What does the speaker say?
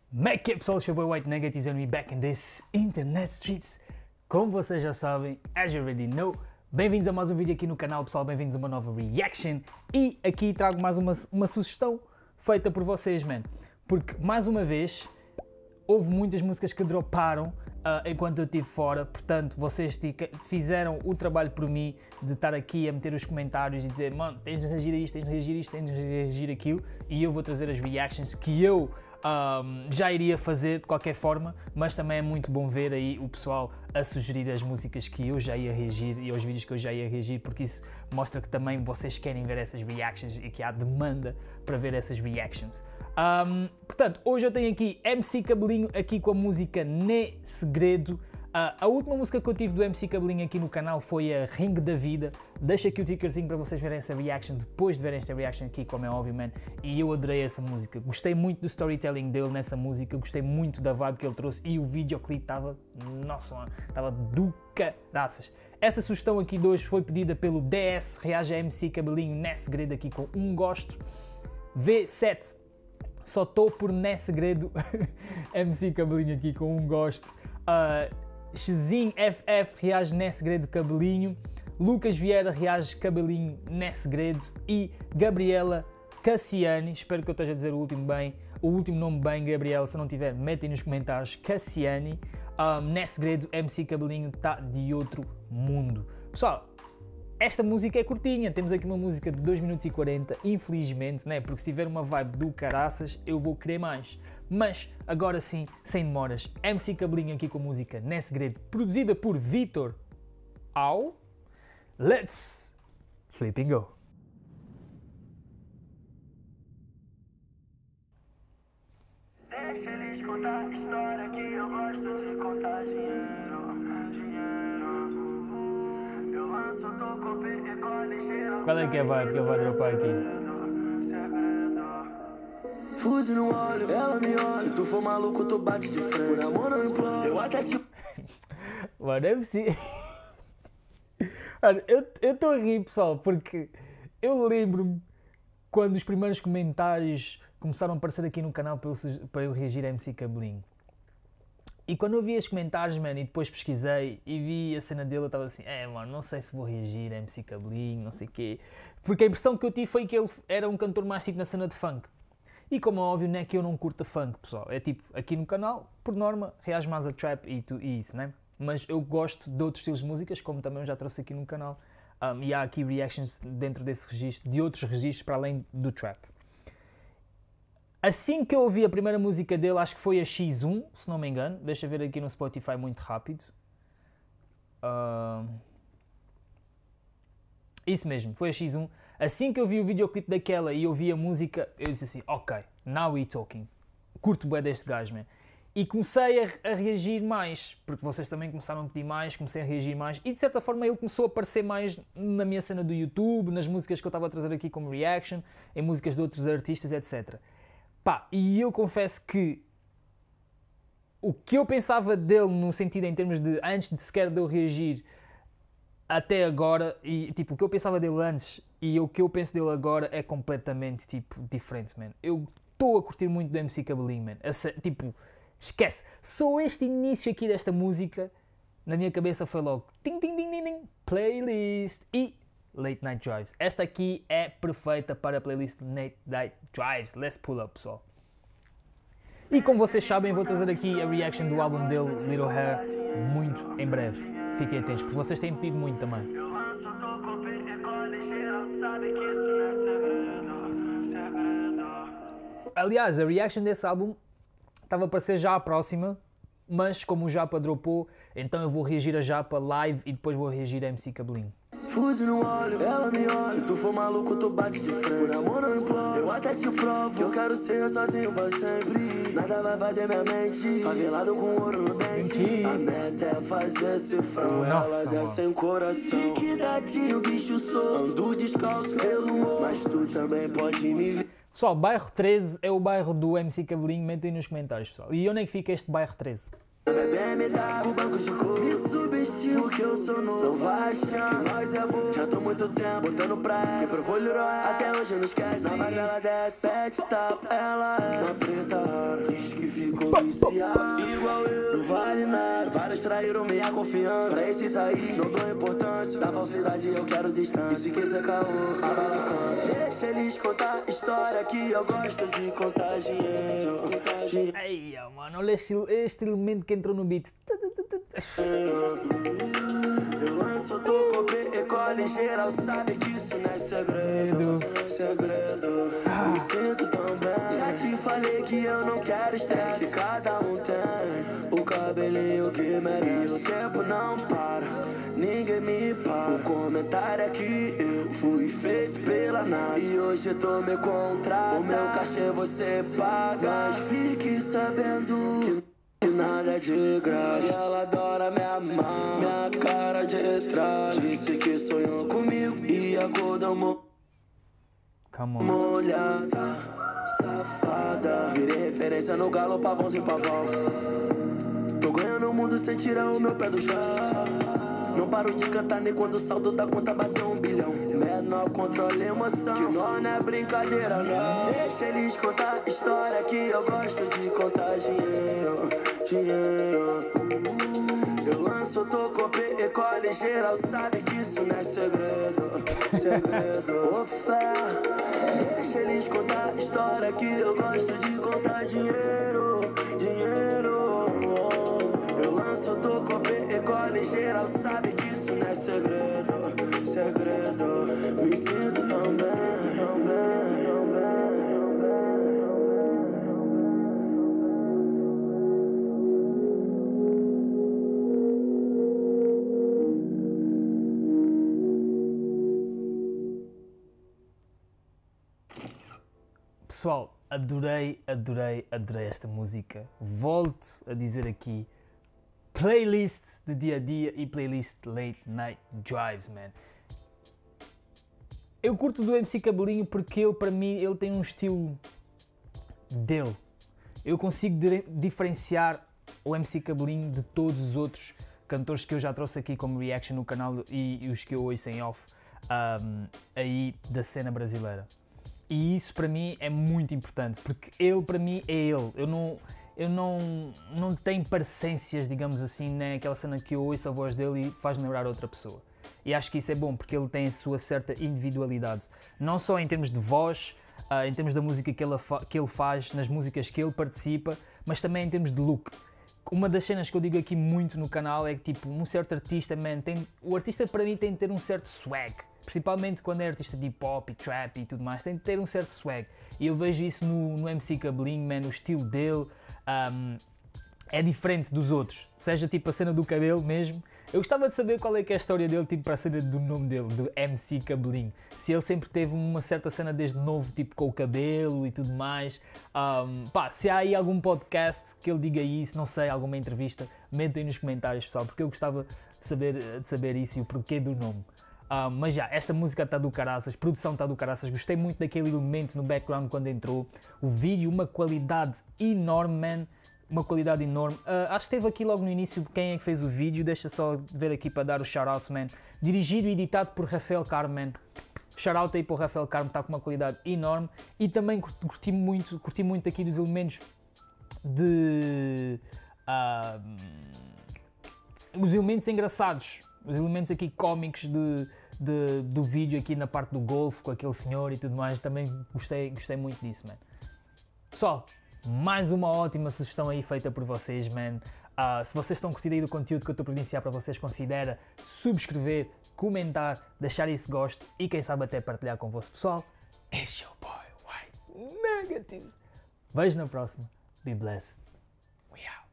Mac pessoal, it's your boy White Negatives and we back in this internet streets. Como vocês já sabem, as you already know, bem-vindos a mais um vídeo aqui no canal pessoal, bem-vindos a uma nova reaction. E aqui trago mais uma sugestão feita por vocês, man. Porque mais uma vez, houve muitas músicas que droparam enquanto eu estive fora, portanto vocês fizeram o trabalho por mim de estar aqui a meter os comentários e dizer, mano, tens de reagir a isto, tens de reagir a isto, tens de reagir a aquilo, e eu vou trazer as reactions que eu já iria fazer de qualquer forma, mas também é muito bom ver aí o pessoal a sugerir as músicas que eu já ia reagir e aos vídeos que eu já ia reagir, porque isso mostra que também vocês querem ver essas reactions e que há demanda para ver essas reactions. Portanto, hoje eu tenho aqui MC Cabelinho aqui com a música Ne Segredo. A última música que eu tive do MC Cabelinho aqui no canal foi a Ring da Vida. Deixa aqui o tickerzinho para vocês verem essa reaction depois de verem esta reaction aqui, como é óbvio, man. E eu adorei essa música, gostei muito do storytelling dele nessa música, gostei muito da vibe que ele trouxe e o videoclipe estava, nossa, mano, estava do caraças. Essa sugestão aqui de hoje foi pedida pelo DS, reage a MC Cabelinho Ne Segredo aqui com um gosto. V7, só estou por Ne Segredo, MC Cabelinho aqui com um gosto. Xzinho FF reage Ne Segredo Cabelinho, Lucas Vieira reage Cabelinho Ne Segredo e Gabriela Cassiani, espero que eu esteja a dizer o último nome bem, Gabriela, se não tiver, metem nos comentários, Cassiani, Ne Segredo, MC Cabelinho está de outro mundo. Pessoal, esta música é curtinha, temos aqui uma música de 2 minutos e 40, infelizmente, né? Porque se tiver uma vibe do caraças, eu vou querer mais. Mas, agora sim, sem demoras, MC Cabelinho aqui com a música Ne Segredo, produzida por Vitor Au. Let's flip and go! Deixa eles contar a história que eu gosto de contar dinheiro. Qual é que é a vibe que ele vai dropar aqui? Fuse no olho, ela me olha. Se tu for maluco, tu bate de frente. Por amor não imploro, eu até te... Mano, MC... Mano, eu estou a rir, pessoal, porque eu lembro-me quando os primeiros comentários começaram a aparecer aqui no canal para eu reagir a MC Cabelinho. E quando eu vi os comentários, mano, e depois pesquisei e vi a cena dele, eu estava assim, mano, não sei se vou reagir a MC Cabelinho, não sei o quê. Porque a impressão que eu tive foi que ele era um cantor mais tipo na cena de funk. E como é óbvio, não é que eu não curto funk, pessoal. É tipo, aqui no canal, por norma, reage mais a trap e isso, né? Mas eu gosto de outros estilos de músicas, como também eu já trouxe aqui no canal. E há aqui reactions dentro desse registro, de outros registros para além do trap. Assim que eu ouvi a primeira música dele, acho que foi a X1, se não me engano. Deixa eu ver aqui no Spotify muito rápido. Isso mesmo, foi a X1. Assim que eu vi o videoclipe daquela e ouvi a música, eu disse assim, ok, now we talking. Curto bué deste gajo, man. E comecei a reagir mais, porque vocês também começaram a pedir mais, comecei a reagir mais. E de certa forma ele começou a aparecer mais na minha cena do YouTube, nas músicas que eu estava a trazer aqui como reaction, em músicas de outros artistas, etc. Pá, e eu confesso que o que eu pensava dele no sentido em termos de antes de sequer de eu reagir até agora, e tipo, o que eu pensava dele antes e o que eu penso dele agora é completamente tipo diferente, man. Eu estou a curtir muito do MC Cabelinho, man. Tipo, esquece, só este início aqui desta música na minha cabeça foi logo ting, ting, ting, ting, ting, playlist e Late Night Drives. Esta aqui é perfeita para a playlist Late Night Drives. Let's pull up, pessoal. E como vocês sabem, vou trazer aqui a reaction do álbum dele, Little Hair, muito em breve. Fiquem atentos, porque vocês têm pedido muito também. Aliás, a reaction desse álbum estava para ser já a próxima, mas como o Japa dropou, então eu vou reagir a Japa live e depois vou reagir a MC Cabelinho. Fuse no olho, ela me olha. Se tu for maluco, tu bate de frente. Por amor não imploro, eu até te provo que eu quero ser sozinho pra sempre. Nada vai fazer minha mente favelado com ouro no dente. A meta é fazer cifrão, elas é sem coração. Que dadinho, o bicho sou. Ando descalço pelo morro, mas tu também pode me ver. Pessoal, bairro 13 é o bairro do MC Cabelinho, mentem nos comentários, pessoal. E onde é que fica este bairro 13? Com banco de cor, me subestimo que eu sou novo. Não vai achar que nós é bom. Já tô muito tempo botando pra que provou Até hoje não esquece. Na base ela desce, pet tap, ela é uma preta. Diz que ficou viciar. Igual eu, não vale nada. Vários traíram minha confiança. Pra esses aí, não dou importância. Da falsidade eu quero distância. E se quiser caô, a bala canta. Deixa eles contar história que eu gosto de contar dinheiro. Ei, mano, olha este elemento que entrou no beat. Eu lanço, tô com ecole, geral sabe que isso não é segredo. Me sinto tão bem. Já te falei que eu não quero estresse. Que cada um tem o cabelinho que merece. O tempo não para, ninguém me para. O comentário é que eu fui feito pela NASA. E hoje eu tô me contratando. O meu cachê você paga. Mas fique sabendo que nada é de graça. E ela adora me amar, minha cara de trás. Disse que sonhou comigo e acordou molhada, safada. Virei referência no galo, pavãos e pavão. Tô ganhando o mundo sem tirar o meu pé do chão. Não paro de cantar nem quando o saldo da conta bateu 1 bilhão. Menor controle emoção, que não é brincadeira não. Deixa eles contar história que eu gosto de contar dinheiro. Eu lanço, tô com ecole, geral sabe que isso não é segredo. Ô fé, deixa eles contar história que eu gosto de contar dinheiro. Eu lanço, tô com ecole, geral sabe que isso não é segredo. Me sinto tão bem. Pessoal, adorei esta música. Volto a dizer aqui, playlist de dia a dia e playlist late night drives, man. Eu curto do MC Cabelinho porque ele, para mim, ele tem um estilo dele. Eu consigo diferenciar o MC Cabelinho de todos os outros cantores que eu já trouxe aqui como reaction no canal e os que eu ouço em off aí da cena brasileira. E isso para mim é muito importante, porque ele para mim é ele. Eu não tenho parecências, digamos assim, né? Aquela cena que eu ouço a voz dele e faz-me lembrar outra pessoa. E acho que isso é bom, porque ele tem a sua certa individualidade. Não só em termos de voz, em termos da música que ele faz, nas músicas que ele participa, mas também em termos de look. Uma das cenas que eu digo aqui muito no canal é que tipo, um certo artista, man, o artista para mim tem de ter um certo swag. Principalmente quando é artista de hip hop e trap e tudo mais, tem de ter um certo swag. E eu vejo isso no MC Cabelinho, man, o estilo dele é diferente dos outros. Seja tipo a cena do cabelo mesmo. Eu gostava de saber qual é que é a história dele, tipo para a cena do nome dele, do MC Cabelinho. Se ele sempre teve uma certa cena desde novo, tipo com o cabelo e tudo mais. Se há aí algum podcast que ele diga isso, não sei, alguma entrevista, mentem nos comentários, pessoal, porque eu gostava de saber isso e o porquê do nome. Mas já, esta música está do caraças, produção está do caraças, gostei muito daquele elemento no background quando entrou, o vídeo, uma qualidade enorme, man, uma qualidade enorme. Acho que esteve aqui logo no início quem é que fez o vídeo, deixa só ver aqui para dar o shout-out, man, dirigido e editado por Rafael Carmo, man. Shout-out aí para o Rafael Carmo, está com uma qualidade enorme e também curti muito aqui dos elementos os elementos engraçados. Os elementos aqui cómicos do vídeo aqui na parte do golfe com aquele senhor e tudo mais, também gostei muito disso, man. Pessoal, mais uma ótima sugestão aí feita por vocês, man. Se vocês estão curtindo aí do conteúdo que eu estou a providenciar para vocês, considera subscrever, comentar, deixar esse gosto e quem sabe até partilhar convosco, pessoal. It's your boy, White Negatives. Vejo na próxima. Be blessed. We out.